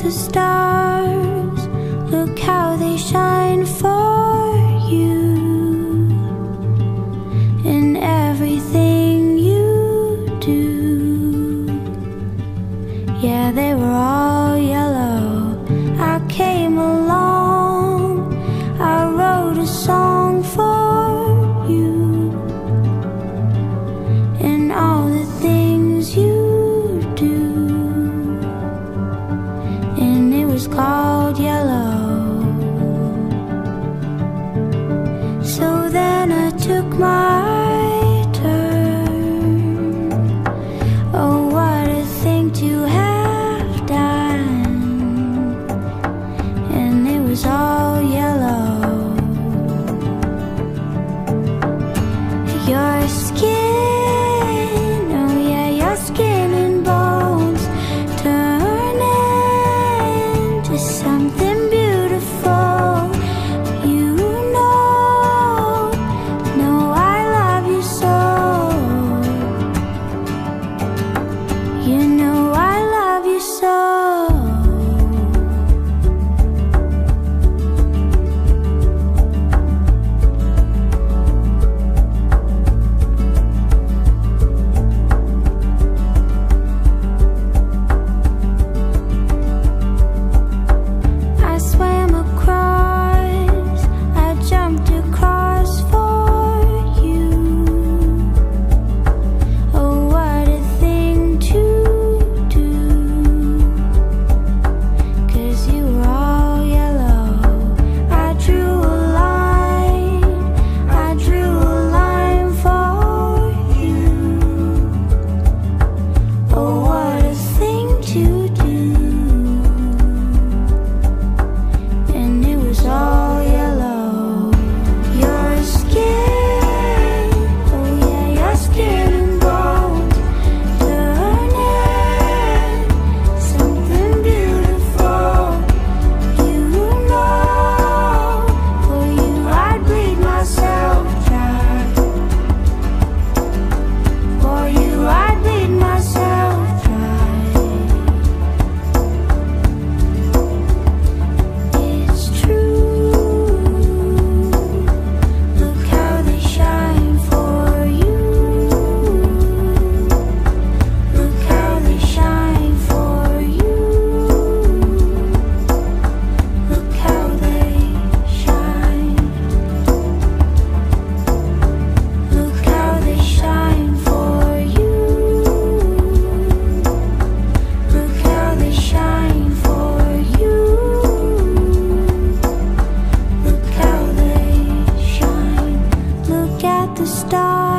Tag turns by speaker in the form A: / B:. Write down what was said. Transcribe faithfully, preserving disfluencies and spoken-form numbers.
A: the stars, look how they shine for you. In everything you do, yeah, they were all yellow. I came along, I wrote a song for you. And all the things you do, and it was called Yellow. So then I took my turn. Oh, what a thing to have done. And it was all yellow. Your skin, oh yeah, your skin and bones turn into something beautiful. You know, know I love you so. You know I love you so. I swam across, I jumped across for you. Oh, what a thing to do, 'cause you were all yellow. I drew a line, I drew a line for you. Oh, what a thing to do. And it was all yellow. Your skin, oh yeah, your skin and bones turning something beautiful. You know, for you I'd bleed myself dry. For you I'd bleed myself dry. It's true. Look how they shine for you. Look how they shine for you. Look how they shine. Look how they shine for you. Look how they shine for you. Look how they shine. Look at the stars.